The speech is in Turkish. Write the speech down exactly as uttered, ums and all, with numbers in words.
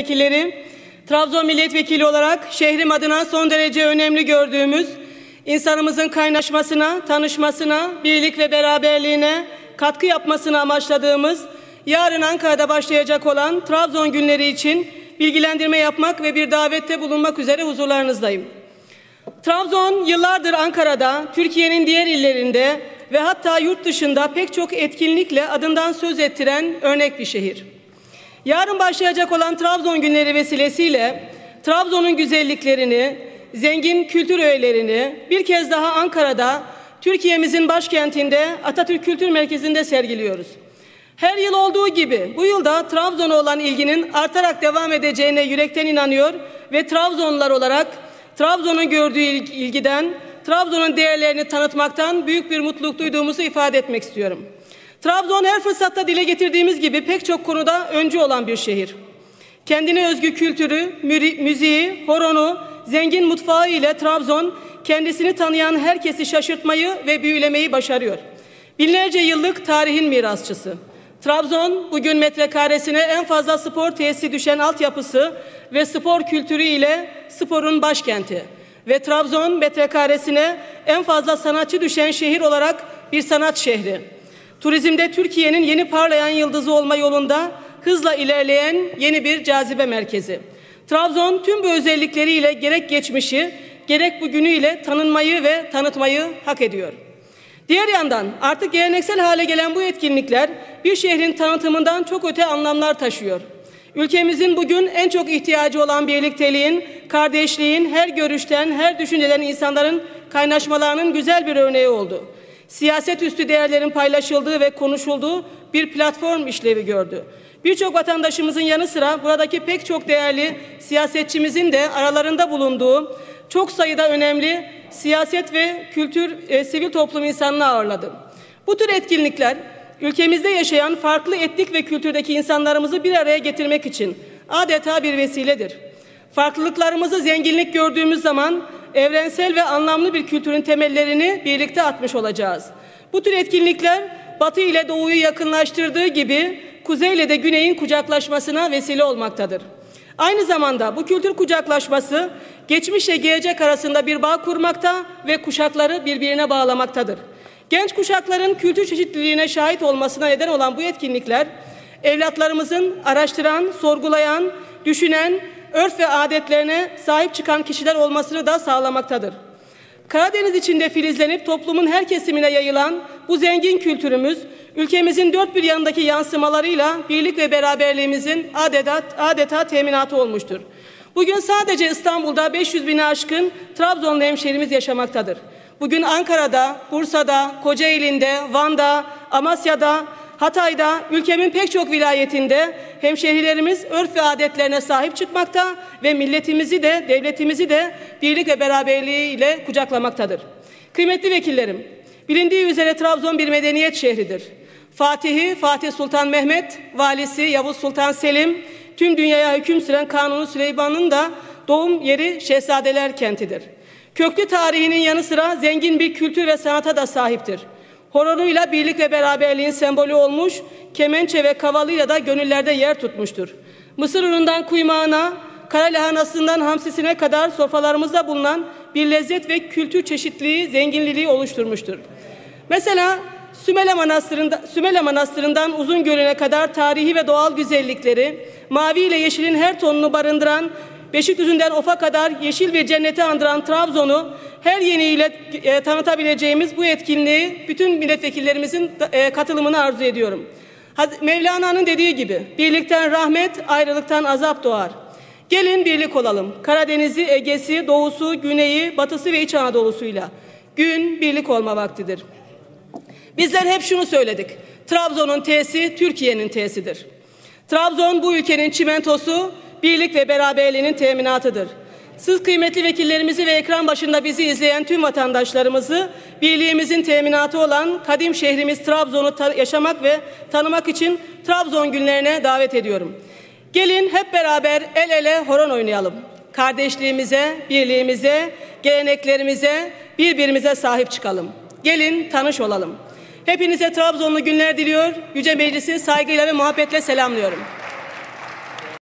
Vekilleri, Trabzon milletvekili olarak şehrim adına son derece önemli gördüğümüz, insanımızın kaynaşmasına, tanışmasına, birlik ve beraberliğine katkı yapmasını amaçladığımız, yarın Ankara'da başlayacak olan Trabzon günleri için bilgilendirme yapmak ve bir davette bulunmak üzere huzurlarınızdayım. Trabzon yıllardır Ankara'da, Türkiye'nin diğer illerinde ve hatta yurt dışında pek çok etkinlikle adından söz ettiren örnek bir şehir. Yarın başlayacak olan Trabzon günleri vesilesiyle Trabzon'un güzelliklerini, zengin kültür öğelerini bir kez daha Ankara'da, Türkiye'mizin başkentinde Atatürk Kültür Merkezi'nde sergiliyoruz. Her yıl olduğu gibi bu yılda Trabzon'a olan ilginin artarak devam edeceğine yürekten inanıyor ve Trabzonlular olarak Trabzon'un gördüğü ilgiden, Trabzon'un değerlerini tanıtmaktan büyük bir mutluluk duyduğumuzu ifade etmek istiyorum. Trabzon her fırsatta dile getirdiğimiz gibi pek çok konuda öncü olan bir şehir. Kendine özgü kültürü, müziği, horonu, zengin mutfağı ile Trabzon kendisini tanıyan herkesi şaşırtmayı ve büyülemeyi başarıyor. Binlerce yıllık tarihin mirasçısı. Trabzon bugün metrekaresine en fazla spor tesisi düşen altyapısı ve spor kültürü ile sporun başkenti. Ve Trabzon metrekaresine en fazla sanatçı düşen şehir olarak bir sanat şehri. Turizmde Türkiye'nin yeni parlayan yıldızı olma yolunda hızla ilerleyen yeni bir cazibe merkezi. Trabzon tüm bu özellikleriyle gerek geçmişi, gerek bugünüyle tanınmayı ve tanıtmayı hak ediyor. Diğer yandan artık geleneksel hale gelen bu etkinlikler bir şehrin tanıtımından çok öte anlamlar taşıyor. Ülkemizin bugün en çok ihtiyacı olan birlikteliğin, kardeşliğin, her görüşten, her düşünceden insanların kaynaşmalarının güzel bir örneği oldu. Siyaset üstü değerlerin paylaşıldığı ve konuşulduğu bir platform işlevi gördü. Birçok vatandaşımızın yanı sıra buradaki pek çok değerli siyasetçimizin de aralarında bulunduğu çok sayıda önemli siyaset ve kültür, e, sivil toplum insanını ağırladı. Bu tür etkinlikler ülkemizde yaşayan farklı etnik ve kültürdeki insanlarımızı bir araya getirmek için adeta bir vesiledir. Farklılıklarımızı zenginlik gördüğümüz zaman evrensel ve anlamlı bir kültürün temellerini birlikte atmış olacağız. Bu tür etkinlikler Batı ile Doğu'yu yakınlaştırdığı gibi Kuzey ile de Güney'in kucaklaşmasına vesile olmaktadır. Aynı zamanda bu kültür kucaklaşması geçmişle gelecek arasında bir bağ kurmakta ve kuşakları birbirine bağlamaktadır. Genç kuşakların kültür çeşitliliğine şahit olmasına neden olan bu etkinlikler, evlatlarımızın araştıran, sorgulayan, düşünen, örf ve adetlerine sahip çıkan kişiler olmasını da sağlamaktadır. Karadeniz içinde filizlenip toplumun her kesimine yayılan bu zengin kültürümüz, ülkemizin dört bir yanındaki yansımalarıyla birlik ve beraberliğimizin adeta, adeta teminatı olmuştur. Bugün sadece İstanbul'da beş yüz bini aşkın Trabzonlu hemşehrimiz yaşamaktadır. Bugün Ankara'da, Bursa'da, Kocaeli'nde, Van'da, Amasya'da, Hatay'da, ülkemin pek çok vilayetinde hemşehrilerimiz örf ve adetlerine sahip çıkmakta ve milletimizi de, devletimizi de birlik ve beraberliğiyle kucaklamaktadır. Kıymetli vekillerim, bilindiği üzere Trabzon bir medeniyet şehridir. Fatihi Fatih Sultan Mehmet, valisi Yavuz Sultan Selim, tüm dünyaya hüküm süren Kanuni Süleyman'ın da doğum yeri Şehzadeler kentidir. Köklü tarihinin yanı sıra zengin bir kültür ve sanata da sahiptir. Horonuyla birlik ve beraberliğin sembolü olmuş, kemençe ve kavalıyla da gönüllerde yer tutmuştur. Mısır unundan kuymağına, kara lahanasından hamsisine kadar sofralarımızda bulunan bir lezzet ve kültür çeşitliliği, zenginliği oluşturmuştur. Mesela Sümele Manastırı'nda, Sümele Manastırı'ndan Uzungölü'ne kadar tarihi ve doğal güzellikleri, mavi ile yeşilin her tonunu barındıran, Beşikdüzü'nden Of'a kadar yeşil bir cenneti andıran Trabzon'u her yeniyle e, tanıtabileceğimiz bu etkinliği bütün milletvekillerimizin e, katılımını arzu ediyorum. Mevlana'nın dediği gibi birlikten rahmet, ayrılıktan azap doğar. Gelin birlik olalım. Karadeniz'i, Ege'si, Doğu'su, Güney'i, Batı'sı ve İç Anadolu'suyla. Gün birlik olma vaktidir. Bizler hep şunu söyledik. Trabzon'un T'si Türkiye'nin T'sidir. Trabzon bu ülkenin çimentosu, birlik ve beraberliğinin teminatıdır. Siz kıymetli vekillerimizi ve ekran başında bizi izleyen tüm vatandaşlarımızı birliğimizin teminatı olan kadim şehrimiz Trabzon'u yaşamak ve tanımak için Trabzon günlerine davet ediyorum. Gelin hep beraber el ele horon oynayalım. Kardeşliğimize, birliğimize, geleneklerimize, birbirimize sahip çıkalım. Gelin tanış olalım. Hepinize Trabzonlu günler diliyor. Yüce Meclisi saygıyla ve muhabbetle selamlıyorum.